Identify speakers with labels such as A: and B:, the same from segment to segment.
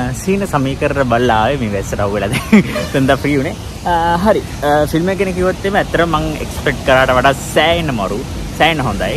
A: සීන සමීකරණ බලලා ආවේ මේ වැස්සට අවුලද තෙන්ද ෆ්‍රී උනේ හරි ෆිල්ම් එක ගැන කිව්වොත් එimhe ඇත්තටම මම එක්ස්පෙක්ට් කරාට වඩා සෑහෙන හොඳයි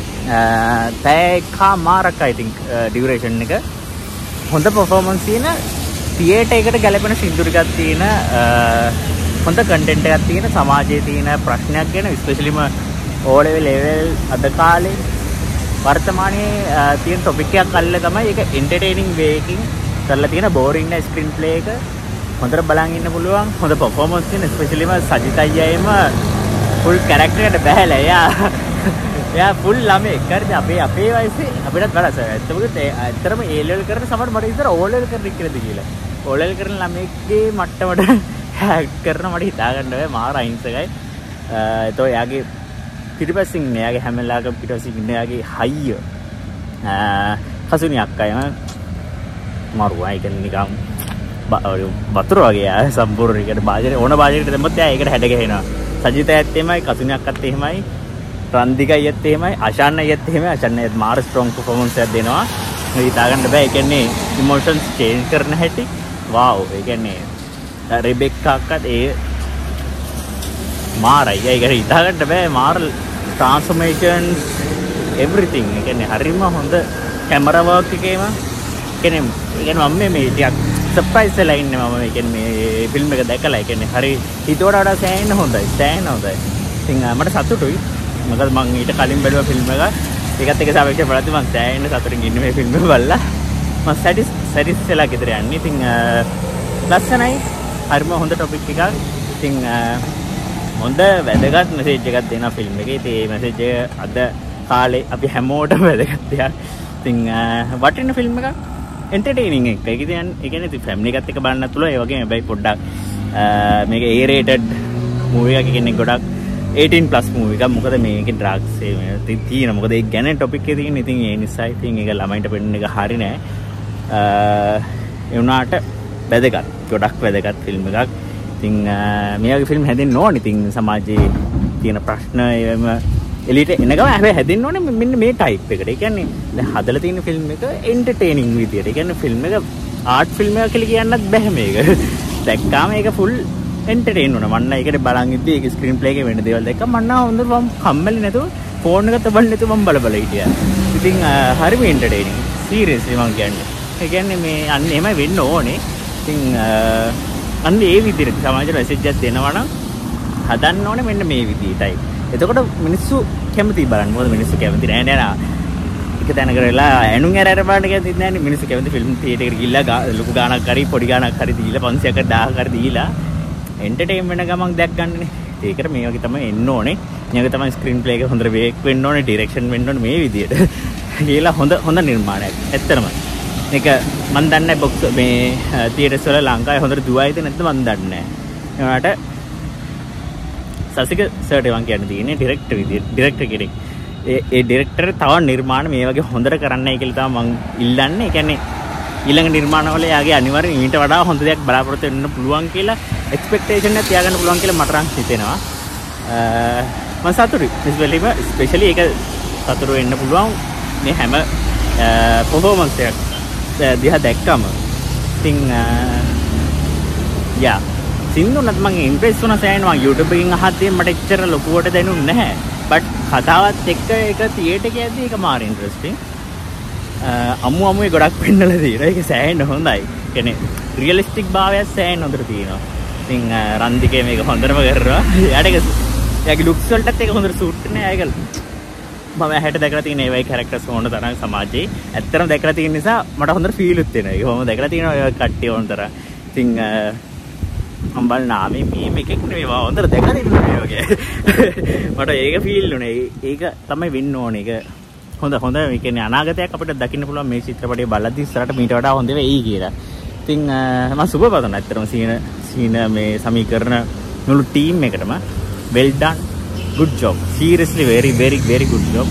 A: මාරක් I think ඩියුරේෂන් එක හොඳ පර්ෆෝමන්ස් තියෙන තියේටර් එකට ගැලපෙන සින්දුර එකක් තියෙන හොඳ කන්ටෙන්ට් එකක් තියෙන සමාජයේ තියෙන ප්‍රශ්නයක් ගැන ස්පෙෂලිම O level අද කාලේ වර්තමානයේ තියෙන ටොපික් එකක් අල්ලලා තමයි ඒක එන්ටර්ටේනින් වේ එකකින් කරලා තියෙන බෝරින් නැ ස්ක්‍රීන් ප්ලේ එක හොඳට බලන් ඉන්න පුළුවන් හොඳ පර්ෆෝමන්ස් තියෙන ස්පෙෂලිම සජිත් අයියාම ෆුල් කැරක්ටර් එකට බහැලා එයා ෆුල් ළමෙක් හරිද අපේ වයසේ අපිටත් වඩා ඇත්තටම A level කරන සමහර මට ඉතර O level කරන ඉක්කලද කියලා O level කරන ළමෙක්ගේ මට්ටමට හැක් කරන මට හිතා ගන්න බෑ මාර අහිංසකයි ඒතෝ එයාගේ පිටිපස්සින් එයාගේ හැම වෙලාවකම පිටිපස්සින් ඉන්න එයාගේ හයිය කසුනි අක්කයම මරුවා ඒක නිකන් වතුර වගේ ආ සම්පූර්ණ එකට වාදනය ඕන වාදනයකට දැම්මත් එයා ඒකට හැඩ ගහනවා සජිත ඇත්ත එහෙමයි කසුනි අක්කත් එහෙමයි රන්දික අයියත් එහෙමයි අෂාන් අයියත් එහෙමයි අෂාන් අයියත් මාර ස්ට්‍රොං පර්ෆෝමන්ස් එකක් දෙනවා හිතා ගන්න බෑ ඒ කියන්නේ ඉමෝෂන්ස් චේන්ජ් කරන හැටි වාව් ඒ කියන්නේ රෙබෙක්කා අක්කත් ඒ මාරයි ඒක හිතා ගන්න බෑ මාර ට්‍රාන්ස්ෆෝමේෂන්ස් එවරිතිං ඒ කියන්නේ හරිම හොඳ කැමරා වර්ක් එකේම කියන්නේ මම මේ ටිකක් සර්ප්‍රයිස් වෙලා ඉන්නේ මම මේ කියන්නේ මේ ෆිල්ම් එක දැකලා ඒ කියන්නේ හරි හිතුවට වඩා සෑහෙන හොඳයි ඉතින් මට සතුටුයි මොකද මම ඊට කලින් බැලුවා ෆිල්ම් එක ඒකත් එක්ක සාපේක්ෂව බලද්දි මම සෑහෙන සතුටින් ඉන්නේ මේ ෆිල්ම් එක බලලා මම සැටිස් වෙලා ගෙදර යන්නේ ඉතින් ලස්සනයි හරිම හොඳ ටොපික් එකක් ඉතින් හොඳ වැදගත් මෙසේජ් එකක් දෙන ෆිල්ම් එකේ. ඉතින් මේ මෙසේජ් එක අද කාලේ අපි හැමෝටම වැදගත් දෙයක්. ඉතින් වටින ෆිල්ම් එකක් එන්ටර්ටේනින් එක. ඒක කියන්නේ ඉතින් ෆැමිලි එකත් එක්ක බලන්න පුළුවන්. ඒ වගේම හැබැයි පොඩ්ඩක් මේක A rated මූවි එකක් කියන්නේ ගොඩක් 18+ මූවි එකක්. මොකද මේකේ ඩ්‍රග්ස් ඒ තියෙන. මොකද ඒක ගැන ටොපික් එකේ තියෙන. ඉතින් ඒ නිසා ඉතින් ඒක ළමයින්ට පෙන්නන එක හරි නෑ. ඒ වුණාට වැදගත්. ගොඩක් වැදගත් ෆිල්ම් එකක්. ඉතින් මේ වගේ ෆිල්ම් හැදෙන්න ඕනේ. ඉතින් සමාජයේ තියෙන ප්‍රශ්න ඒවම එළියට එනගම හැබැයි හැදෙන්න ඕනේ මෙන්න මේ ටයිප් එකට. ඒ කියන්නේ දැන් හදලා තියෙන ෆිල්ම් එක එන්ටර්ටේනින් විදියට. ඒ කියන්නේ ෆිල්ම් එක ආර්ට් ෆිල්ම් එකක් කියලා කියන්නත් බෑ මේක. දැක්කාම ඒක ෆුල් එන්ටර්ටේන් වුණා. මන්න ඒකට බලන් ඉද්දි ඒක ස්ක්‍රීන් ප්ලේ එකේ වෙන දේවල් දැක්කම මන්න හොඳට මම කම්මැලි නැතුව ෆෝන් එක තබන්න නැතුව මම බල හිටියා. ඉතින් හරිම එන්ටර්ටේනින්. සීරියස්ලි මම කියන්නේ. ඒ කියන්නේ මේ අන්න එහෙමයි වෙන්න ඕනේ. ඉතින් අන්න ඒ විදිහට සමාජයට මැසේජ් එකක් දෙනවා නම් හදන්න ඕනේ මෙන්න මේ විදිහටයි. එතකොට මිනිස්සු කැමති බලන්න. මොකද මිනිස්සු කැමති නෑ නේද? එක තැනකට වෙලා ඇනුන් ඇර බලන්න කැමති නෑනේ. මිනිස්සු කැමති ෆිල්ම් තියේටර් එකට ගිහිල්ලා ලොකු ගාණක් හරි පොඩි ගාණක් හරි දීලා 500කට 1000කට දීලා එන්ටර්ටේන් වෙන ගමන් දැක් ගන්නනේ. ඒකට මේ වගේ තමයි එන්න ඕනේ. මේක තමයි ස්ක්‍රීන් ප්ලේ එක හොඳට වේක් වෙන්න ඕනේ, ඩිරෙක්ෂන් වෙන්න ඕනේ මේ විදිහට. කියලා හොඳ නිර්මාණයක්. ඇත්තටම. මේක මන් දන්නේ බොක්ස් මේ තියේටර්ස් වල ලංකාවේ හොඳට දුවයිද නැත්නම් මන් දන්නේ නැහැ. ඒකට සසික සර්ට මං කියන්න තියෙන්නේ ඩිරෙක්ටර් විදියට. ඩිරෙක්ටර් කෙනෙක්. ඒ ඩිරෙක්ටර් තව නිර්මාණ මේ වගේ හොඳට කරන්නයි කියලා තමයි මං ඉල්ලන්නේ. ඒ කියන්නේ ඊළඟ නිර්මාණවල යාගේ අනිවාර්යෙන් ඊට වඩා හොඳ දෙයක් බලාපොරොත්තු වෙන්න පුළුවන් කියලා එක්ස්පෙක්ටේෂන් එක තියාගන්න පුළුවන් කියලා මට නම් හිතෙනවා. මම සතුටුයි. ස්පෙෂලි ඒක සතුටු වෙන්න පුළුවන් මේ හැම පර්ෆෝමන්ස් එකක් දිහා දැක්කම. ඉතින් යා සින්දුනත් මම ඉම්ප්‍රෙස් වුණා සෑහෙන. මම YouTube එකකින් අහද්දී මට එච්චර ලොකුවට දැනුන්නේ නැහැ. බට් කතාවත් එක්ක ඒක තියේටර් එකේ ඇද්දි ඒක මාර ඉන්ටරෙස්ටිං. අමුවේ ගොඩක් පෙන්නලා තියෙනවා. ඒක සෑහෙන හොඳයි. කියන්නේ රියලිස්ටික් භාවයක් සෑහෙන හොඳට තියෙනවා. ඉතින් රන්දිකේ මේක හොඳටම කරනවා. එයාගේ ලුක්ස් වලටත් ඒක හොඳට සූට් වෙනවා. ඒක මම හැට දැකලා තියෙන ඒ වගේ කැරක්ටර්ස් ඕන තරම් සමාජයේ ඇත්තටම දැකලා තියෙන නිසා මට හොඳට ෆීල් උත් වෙනවා. ඒක මම දැකලා තියෙනවා ඒ කට්ටිය ඕන තරම්. ඉතින් මම බලනවා මේ මේකෙක් නෙවෙයි මම හොඳට දැකලා තියෙනවා මේ වගේ. මට ඒක ෆීල් උනේ. ඒක තමයි වෙන්න ඕනේ. ඒක හොඳ ඒ කියන්නේ අනාගතයක් අපිට දකින්න පුළුවන් මේ චිත්‍රපටය බලද්දි ඉස්සරහට මීට වඩා හොඳ වෙයි කියලා. ඉතින් මම සුබ පතනවා ඇත්තටම සීන මේ සමීකරණ මුළු ටීම් එකටම well done. Good job. Seriously very good job.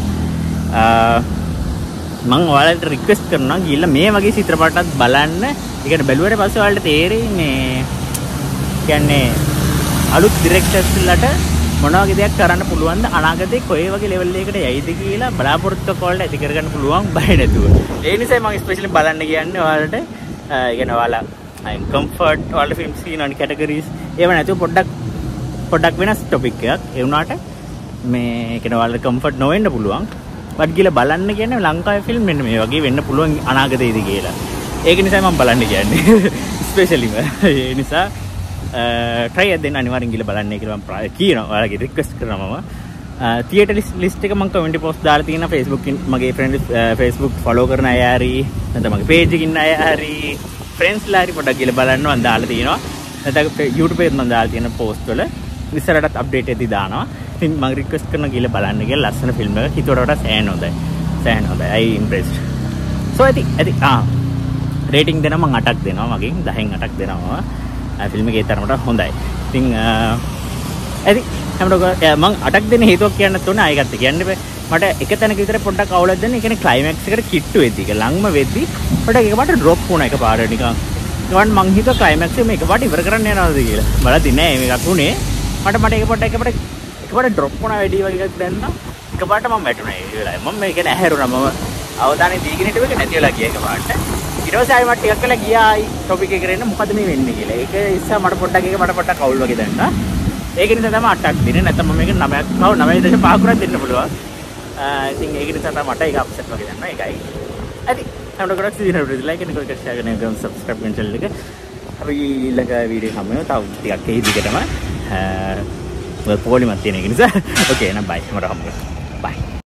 A: මම ඔයාලට රික්වෙස්ට් කරනවා ගිහිල්ලා මේ වගේ චිත්‍රපටත් බලන්න. ඒකට බැලුවට පස්සේ ඔයාලට තේරෙයි මේ කියන්නේ අලුත් ඩිරෙක්ටර්ස්ලාට මොන වගේ දෙයක් කරන්න පුළුවන්ද අනාගතේ කොයි වගේ ලෙවල් එකකට යයිද කියලා බලාපොරොත්තු වලට ඇති කරගන්න පුළුවන් බය නැතුව. ඒ නිසා මම ස්පෙෂලි බලන්න කියන්නේ ඔයාලට කියන ඔයාලා කම්ෆර්ට් වල ෆිල්ම්ස් කියනවනේ කැටගරිස් ඒව නැතුව පොඩ්ඩක් වෙනස් ටොපික් එකක් ඒ වුණාට මේ කියන ඔයාලා කම්ෆර්ට් නොවෙන්න පුළුවන් බට් ගිහලා බලන්න කියන්නේ ලංකාවේ ෆිල්ම් මෙන්න මේ වගේ වෙන්න පුළුවන් අනාගතයේදී කියලා ඒක නිසා මම බලන්න කියන්නේ ස්පෙෂලිම ඒ නිසා try එක දෙන්න අනිවාර්යෙන් ගිහලා බලන්න කියලා මම කියනවා ඔයාලගේ රික්වෙස්ට් කරනවා මම තියේටර් ලිස්ට් එක මම කමෙන්ට් පෝස්ට් දාලා තියෙනවා Facebook මගේ ෆ්‍රෙන්ඩ් Facebook ෆලෝ කරන අය හරි නැත්නම් මගේ පේජ් එකේ ඉන්න අය හරි ෆ්‍රෙන්ඩ්ස් ලා හරි පොඩ්ඩක් ගිහලා බලන්න මම දාලා තියෙනවා නැත්නම් YouTube එකේ මම දාලා තියෙන පෝස්ට් වල ඉස්සරහටත් අප්ඩේට් එකදී දානවා ඉතින් මම රික්වෙස්ට් කරනවා ගිහලා බලන්න කියලා ලස්සන ෆිල්ම් එකක් හිතුවට වඩා සෑහෙන හොඳයි I impressed so ඇති රේටිං දෙනවා මම 8ක් දෙනවා මගෙන් 10න් 8ක් දෙනවා ෆිල්ම් එකේ තරමට හොඳයි ඉතින් ඇති මම 8ක් දෙන්න හේතුවක් කියන්නත් ඕනේ ආයෙත් කියන්න බෑ මට එක තැනක විතර පොඩ්ඩක් අවුලක් දෙන්න ඒ කියන්නේ ක්ලයිමැක්ස් එකට කිට්ටු වෙද්දි ඒක ලඟම වෙද්දි පොඩ්ඩක් එකපාරට ඩ්‍රොප් වුණා එකපාරට නිකන් ඊවන් මං හිතුවා ක්ලයිමැක්ස් එක එකපාරට ඉවර කරන්න යනවාද කියලා බලද්දි නෑ මේකක් උනේ මට එකපාරට ඩ්‍රොප් වුණා වැඩි වගේ එකක් දැන්නා එකපාරට මම වැටුණා ඒ වෙලාවේ මම මේ කියන්නේ ඇහැරුණා මම අවධානය දීගෙන හිටුව එක නැති වෙලා ගියා එකපාරට ඊට පස්සේ ආයෙ මට ටිකක් වෙලා ගියා ආයි ටොපික් එක කරගෙන මොකද මේ වෙන්නේ කියලා ඒක ඉස්සා මට පොඩ්ඩක් අවුල් වගේ දැනුණා ඒක නිසා තමයි 8ක් දෙන්නේ නැත්නම් මම මේක 9.5 කරක් දෙන්න පුළුවන්. ඉතින් ඒක නිසා තමයි මට ඒක අප්සෙට් වගේ දැනනවා ඒකයි. හරි. අපිට ගොඩක් සිදින වීඩියෝ ලයික් කරන එක ෂෙයාර් කරන එක සබ්ස්ක්‍රයිබ් කරන channel එක. අපි ඊළඟ වීඩියෝ එක හම්බ වෙනවා. තව ටිකක් ඒ දිගටම පොලිමත් තියෙන එක නිසා. ඕකේ එහෙනම් බයි. මට හම්බ වෙනවා. බයි.